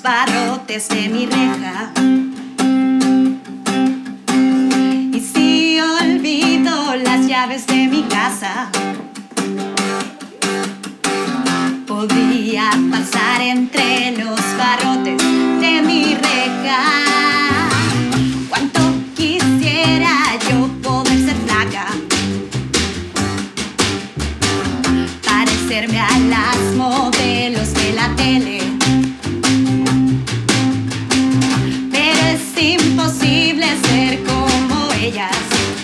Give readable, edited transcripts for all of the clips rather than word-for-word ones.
barrotes de mi reja. Y si olvido las llaves de mi casa, podría pasar entre los barrotes de mi reja. Cuánto quisiera yo poder ser flaca, parecerme a las modelos de la tele, pero es imposible ser como ellas.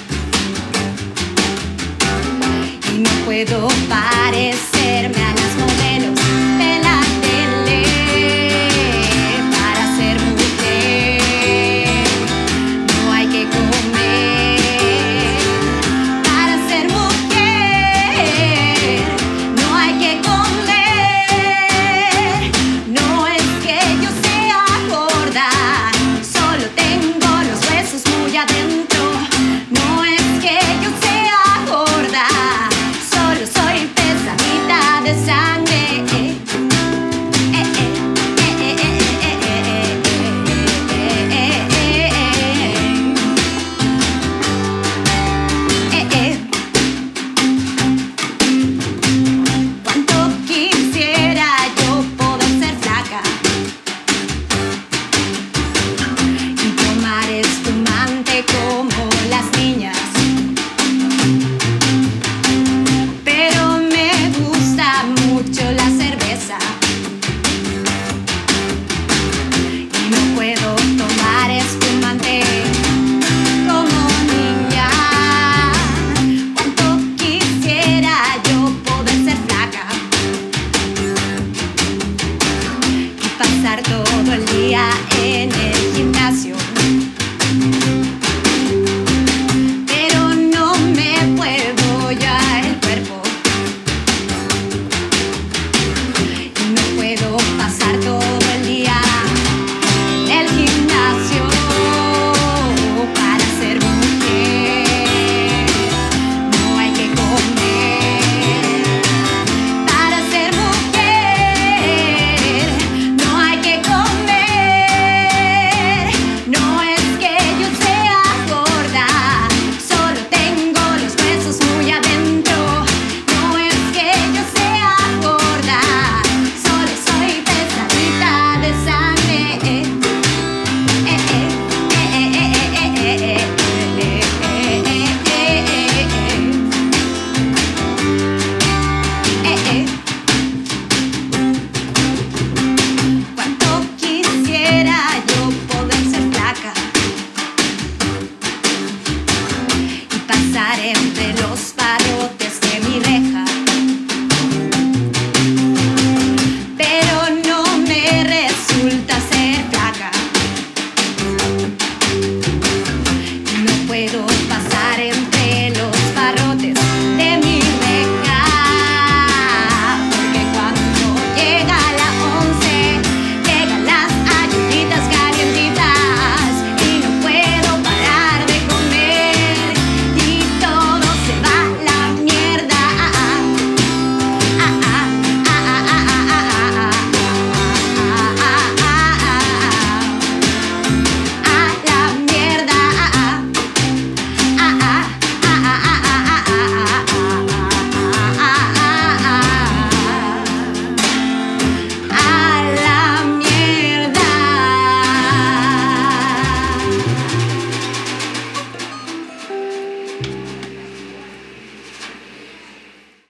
Y no puedo parecerme a las modelos de la tele. Para ser mujer no hay que comer. Para ser mujer no hay que comer. No es que yo sea gorda, solo tengo los huesos muy adentro. No es que yo sea gorda, solo soy pesadita de sangre. Cuánto quisiera yo poder ser flaca y tomar espumante como las niñas, pero me gusta mucho la cerveza y no puedo tomar espumante como niña. Cuánto quisiera yo poder ser flaca y pasar todo el día